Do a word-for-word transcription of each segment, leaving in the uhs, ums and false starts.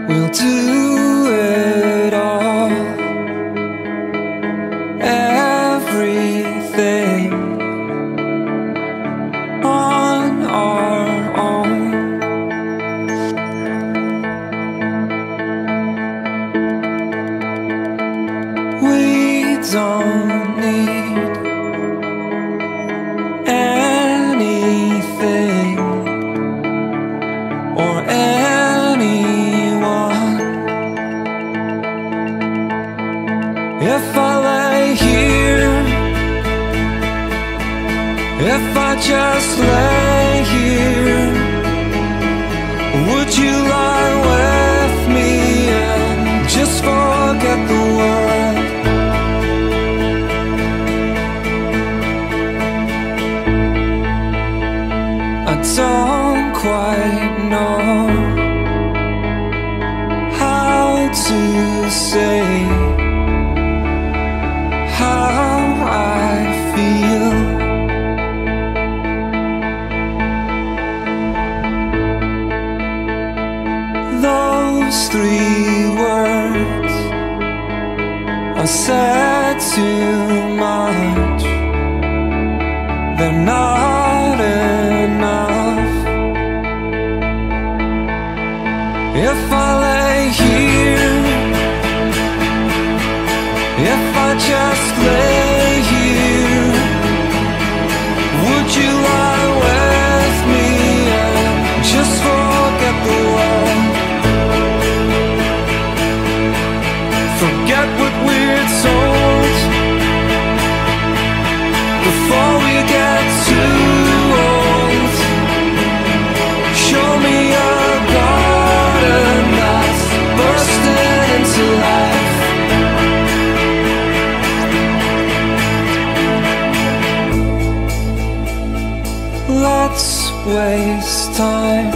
we'll do it all. Everything on our own. We don't need anything or anyone. If I lay here, if I just lay here, would you lie with me and just forget the world? I don't quite know how to say how I feel. Those three words are said too much. They're not enough. If I lay here, if I just lay here, would you lie with me and just forget the world? Forget what we're told before we get too old. Show me a garden that's bursting into life. Let's waste time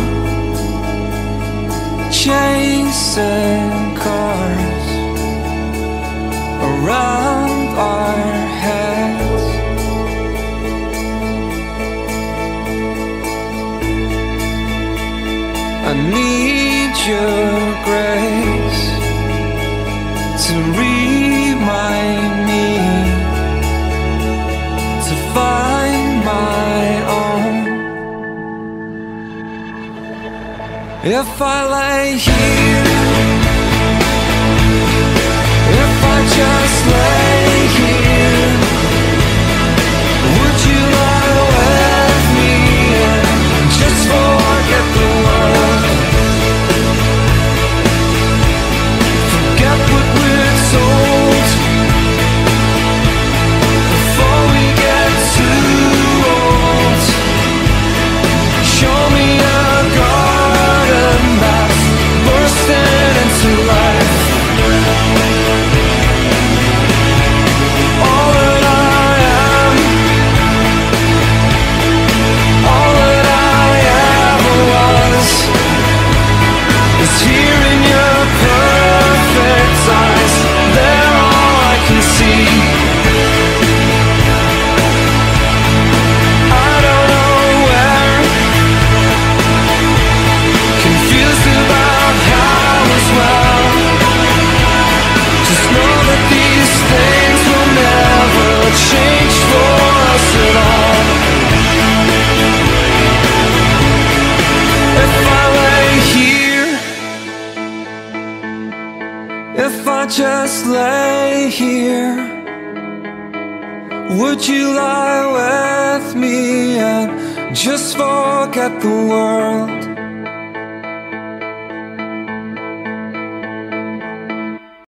chasing cars around our heads. I need your grace to remind me to find my own. If I lay here, if I just lay here, would you lie with me and just forget the world? Forget what we're told before we get too old. Show me a garden that's bursting into life. All that I am, all that I ever was, is here in your perfect eyes. They're all I can see. I don't know where, confused about how as well. Just know that these things will never change for us at all. If I lay here, if I just lay here, would you lie with me and just forget the world?